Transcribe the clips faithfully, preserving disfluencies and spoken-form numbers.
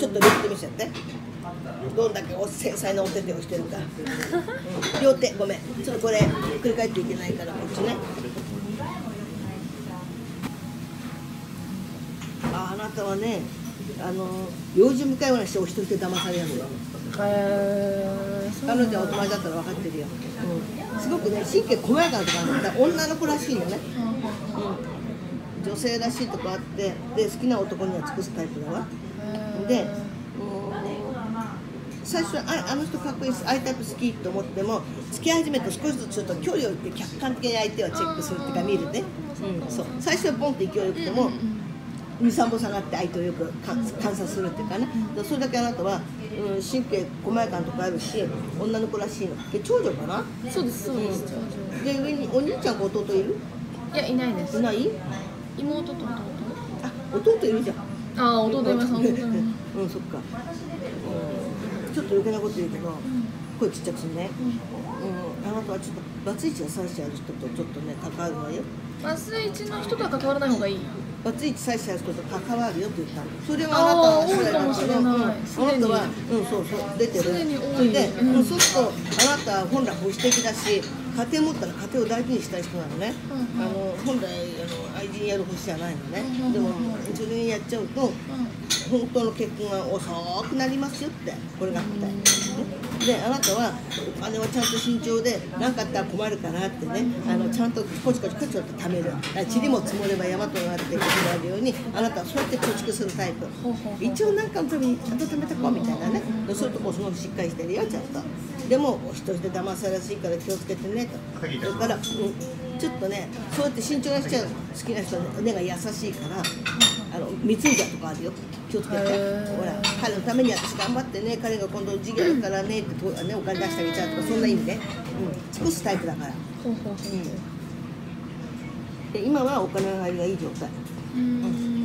ちょっと両手見せて。どんだけ繊細なお手手をしてるか。うん、両手ごめん。ちょっとこれ繰り返っていけないからこっちね。あ、あなたはね、あの用心深いような人を一人で騙されるのよ。 へー、 彼女はお友達だったら分かってるよ。うん、すごくね、神経細やかなとこあるんだ。女の子らしいのね。うん、女性らしいとこあって、で好きな男には尽くすタイプだわ。で、最初は あ, あの人かっこいいです、ああいうタイプ好きと思っても、付き始めて少しずつちょっと距離を置いて客観的に相手をチェックするっていうか見るね。うん、そう。最初はボンって勢いよくてもに、さんぼ下がって相手をよく観察するっていうかね。それだけあなたは、うん、神経細やかなとこあるし、女の子らしいの。で長女かな。 そうですそうです、 うん、で上にお兄ちゃんか弟いる？ いや、いないです。 いない？ 妹と弟。 あ、弟いるじゃん。 ああ、弟います。弟います。 うん、そっか。ちょっと余計なこと言うけど、声ちっちゃくするね。うん、あなたはちょっとバツイチが妻子ある人とちょっとね関わるわよ。 バツイチの人とは関わらない方がいい。 バツイチ妻子ある人と関わるよって言ったの。それはあなたは多いかもしれない。 あなたはうんそうそう出てる。それで、うん、そうするとあなたは本来保守的だし、家庭持ったら家庭を大事にしたい人なのね。うん、あの本来あの愛人やる星じゃないのね。うん、でもそれにやっちゃうと。うん、本当の結婚が遅くなりますよって、これが答え。で、あなたはお金をちゃんと慎重で、何かあったら困るからってね、あのちゃんとコチコチコチコチ貯める。塵も積もれば山となってことがあるように、あなたはそうやって貯蓄するタイプ。一応何かのためにちゃんと貯めとこうみたいなね。そういうとこすごくしっかりしてるよ、ちゃんと。でも、お一人で騙されやすいから気をつけてねと。それから、うん、ちょっとね、そうやって慎重な人は好きな人は根が優しいから、あの貢いじゃうとかあるよ。気をつけて。ほら、彼のために私頑張ってね、彼が今度事業あるからねってと、ね、お金出してあげちゃうとか、そんな意味で、うん、尽くすタイプだから。うん、で今はお金の入りがいい状態。うん、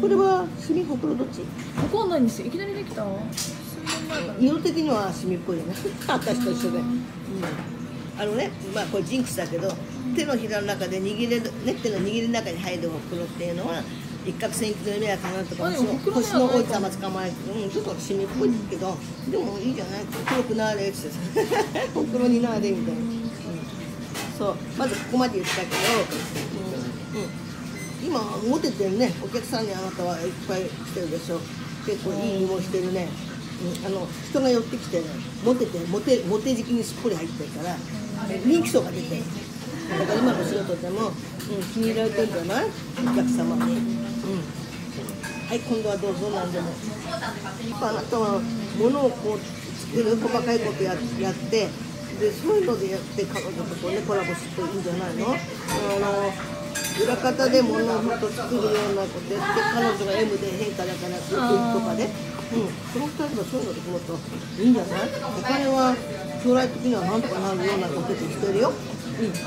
これはシミほくろどっち？ わかんないんですよ。いきなりできた。 色的にはシミっぽいよね。私と一緒で。うん、あのね、まあこれジンクスだけど、手のひらの中で握れる、ね、手の握りの中に入るほくろっていうのは。一攫千金の目やかなとか、星の王子様捕まえて、うん、ちょっとシミっぽいけど、でもいいじゃない、黒くなれって言ってさ、ほくろになれみたいな。うん、そう、まずここまで言ったけど、うんうん、今、モテてるね、お客さんにあなたはいっぱい来てるでしょ、結構いい芋してるね、うん、あの人が寄ってきて、ね、モテて、モテ、モテ時期にすっぽり入ってるから、人気層が出てる。だから今の仕事でも、うん、気に入られてるんじゃない？お客様に。うん、はい、今度はどうぞ何でも。あなたは物をこう作る細かいことややって、でそういうのでやって彼女とこうねコラボしていいんじゃないの？あの裏方で物をと作るようなことやって、彼女が エム で変化だからとかで、うん、このふたりがそういうのでこのといいんじゃない？お金は将来的にはなんとかなるようなことでしてるよ。うん。で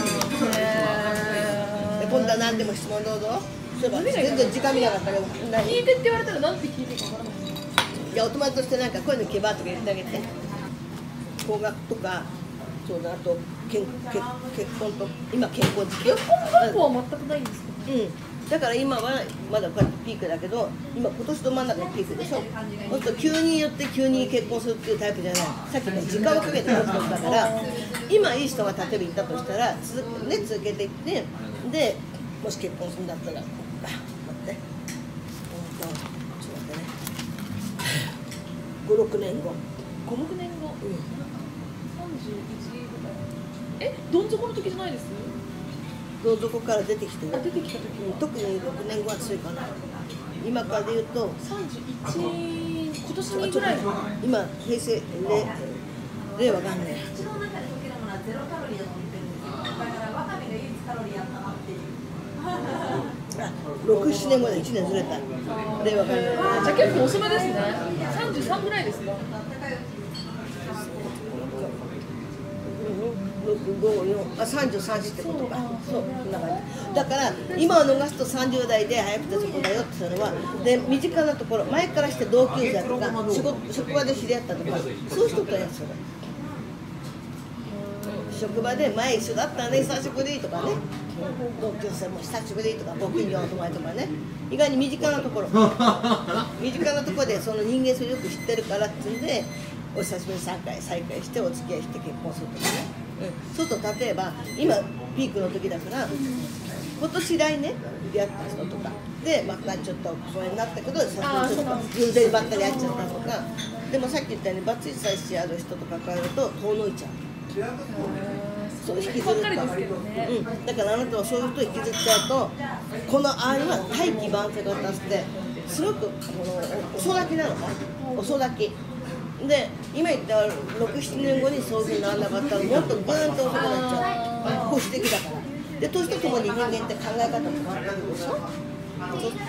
今度は何でも質問どうぞ。そういえば全然時間見なかったけど、 聞いてって言われたらなんて聞いていいかわからない。 いやお友達としてなんかこういうのケバーとか言ってあげて。高額とか、そうだあと結結結婚と今健康好きよ。 結婚願望は全くないんですか？ うん。だから今はまだこうやってピークだけど、今今年の真ん中のピークでしょ。そうすると急によって急に結婚するっていうタイプじゃない。さっきの時間をかけて結婚だから、今いい人が例えばいたとしたら続けね続けていってでもし結婚するんだったら。待って、ちょっと待ってね。五六年後。 五六年後。 うん。 三十一ぐらい。え、どん底の時じゃないです？ どん底から出てきてる。 出てきた時。 特に六年後は強いかな。今からで言うと。 三十一。今年にぐらい。 今平成令和元年。六七年後で一年ずれた。令和元年。 じゃあ結構遅めですね。三十三ぐらいですか。 六五四あ三十三ってことか。そうそんな感じ。だから今を逃すと三十代で早くてそこだよっていうのはで身近なところ前からして同級生とか仕事職場で知り合ったとかそういう人とやつだ。仕職場で前一緒だったね久しぶりとかね、同級生も久しぶりとかご近所の友達とかね、意外に身近なところ身近なところでその人間性をよく知ってるからっていうんでお久しぶりに再会再会してお付き合いして結婚するとかね、うん、そうすると例えば今ピークの時だから今年来年出会った人とかでまたちょっと疎遠になったけど最初ちょっと偶然ばっかり会っちゃったとか、でもさっき言ったようにバツイチさえしてある人と関わると遠のいちゃう。そう引きずると、ね、うん、だからあなたはそういう人を引きずっちゃうとこのあれは大器晩成型ってすごくこの遅咲きなのか遅咲きで今言ったろく、ななねんごにそういうふうにならなかったらもっとグーンと遅くなっちゃう。保守的だからで年とともに人間って考え方も変わってくるでしょ。ちょっと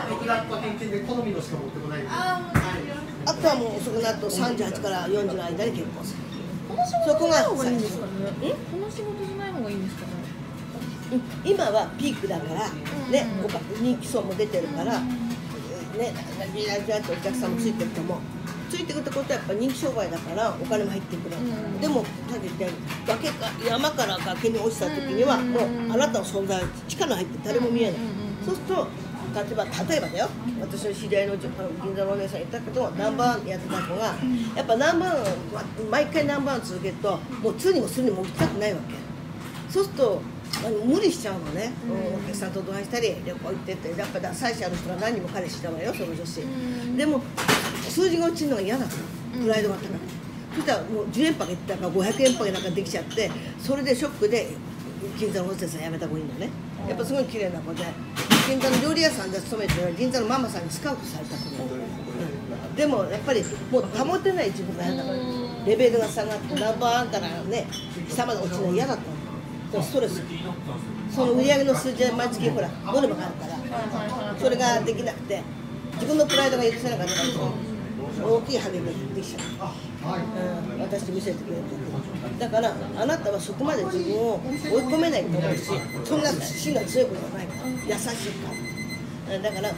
あとはもう遅くなるとさんじゅうはちからよんじゅうの間に結婚する。 この仕事じゃない方がいいんですかね。この仕事じゃない方がいいんですかね。 今はピークだからね、人気層も出てるからね、ギラギラってお客さんもついてると思う。ついてくるってことはやっぱ人気商売だからお金も入ってくる。でもさっき言ったように崖か山から崖に落ちた時にはもうあなたの存在は地下に入って誰も見えない。そうすると例えば例えばだよ、私の知り合いの銀座のお姉さん言ったけどナンバーワンやってた子がやっぱナンバーワン毎回ナンバーワン続けるともうつにもするにも行きたくないわけ。そうするとあの無理しちゃうのね、うん、お客さんと同伴したり旅行行ってってやっぱり妻子ある人が何人も彼氏だわよその女子。でも数字が落ちるのが嫌だったの、プライドが高くて。そしたらもうじゅうえんパケ行ったからごひゃくえんパケなんかできちゃってそれでショックで銀座のホステスさん辞めた子いいのね。やっぱすごい綺麗な子で銀座の料理屋さんで勤めてる銀座のママさんにスカウトされた子で、うん、でもやっぱりもう保てない自分が嫌だからレベルが下がってナンバーワンからね下まで落ちるの嫌だったの。ストレスその売り上げの数字は毎月ほらノルマがあるからそれができなくて自分のプライドが許せなかったから大きいハゲができちゃう、うん、私見せてくれるだからあなたはそこまで自分を追い込めないと思うしそんな芯が強いことはないから優しいからだから、うん、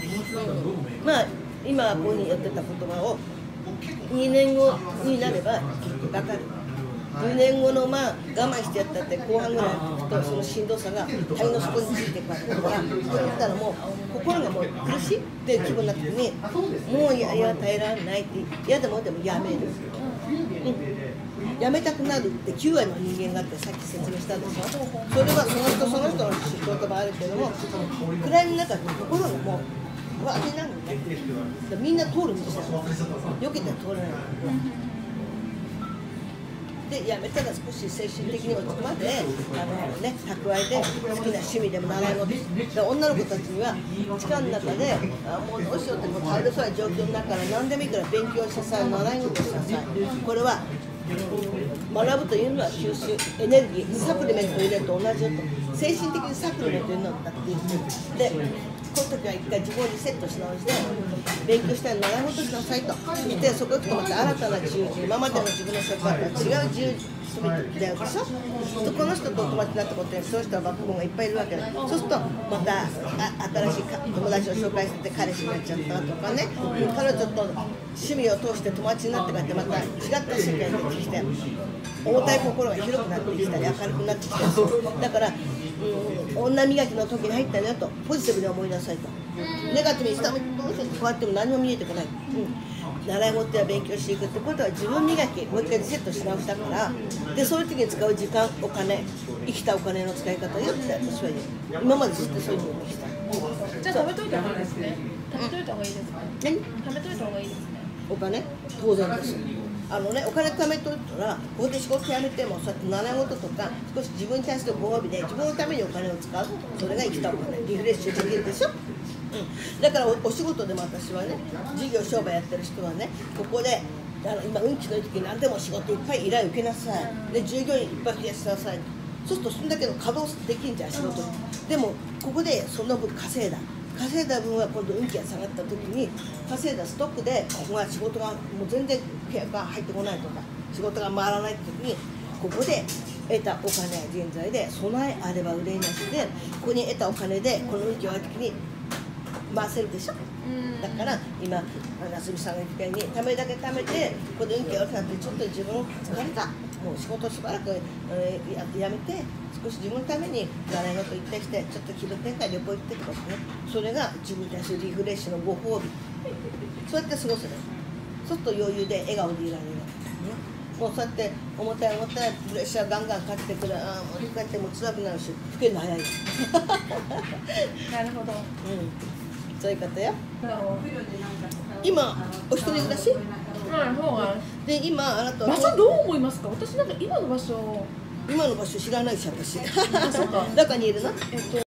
まあ今こういうふうにやってた言葉をにねんごになれば分かる。にねんごのまあ我慢してやったって後半ぐらいやっていくとそのしんどさが肺の底についていくわけだからそう言ったらもう心がもう苦しいっていう気分になった時にもういやいや耐えられないって嫌でもでもやめる、うん、やめたくなるってきゅうわりの人間があってさっき説明したでしょ。それはその人その人の仕事もあるけども暗闇の中で心がもうわあれなのねみんな通る道だよよけては通れないでやめたら少し精神的に落ち込まであの、ね、蓄えで好きな趣味でも習い事で女の子たちには地下の中であもうどうしようってもう耐えそうな状況の中から何でもいいから勉強しなさい習い事しなさい。これは学ぶというのは吸収エネルギーサプリメントを入れると同じよと精神的にサプリメントになったって言ってるでこの時は一回自分をリセットし直して勉強したら習い事しなさいと言ってそこに行くとまた新たな自由人今までの自分の職場とは違う自由人出会うでしょ。この人と友達になったことでそういう人はバックボーンがいっぱいいるわけだ。そうするとまたあ新しい友達を紹介して彼氏になっちゃったとかね彼女と趣味を通して友達になってからってまた違った世界に出てきて重たい心が広くなってきたり明るくなってきたりだからうん、女磨きの時に入ったのよとポジティブに思いなさいとネガティブに下向きどうしてこうやっても何も見えてこない、うん、習い事や勉強していくってことは自分磨きもう一回リセットし直したからでそういう時に使う時間お金生きたお金の使い方よって私は言う今までずっとそういうふうにしたじゃあ貯めといた方がいいですね貯めといた方がいいですね何貯めといた方がいいですねお金当然ですあのね、お金貯めといたらここで仕事辞めてもそうやって習い事とか少し自分に対してご褒美で自分のためにお金を使うそれが生きたお金リフレッシュできるでしょ、うん、だから お, お仕事でも私はね事業商売やってる人はねここであの今運気のいい時に何でも仕事いっぱい依頼受けなさいで従業員いっぱい増やしなさいそうするとそんだけの稼働できんじゃん仕事にでもここでその分稼いだ稼いだ分は今度運気が下がった時に稼いだストックでここが仕事がもう全然契約が入ってこないとか仕事が回らないって時にここで得たお金や人材で備えあれば憂いなしでここに得たお金でこの運気が悪い時に回せるでしょ。 だから今夏美さんが言ったようにためだけ貯めてここで運気が悪くなってちょっと自分疲れたもう仕事しばらく、えー、や, やめて少し自分のために習い事行ってきてちょっと気分転換旅行行ってとかねそれが自分に対するリフレッシュのご褒美そうやって過ごすねそうすると余裕で笑顔でいられる、ね、もうそうやって重たい重たいプレッシャーガンガンかけてくるああもうこうやってもう辛くなるし老けるの早いよなるほど。 うんそういう方よそう今お一人暮らしはい、そうなんです。 で今あなたは場所どう思いますか？私なんか今の場所、 今の場所知らないし私あ、そうか。 中にいるのえっと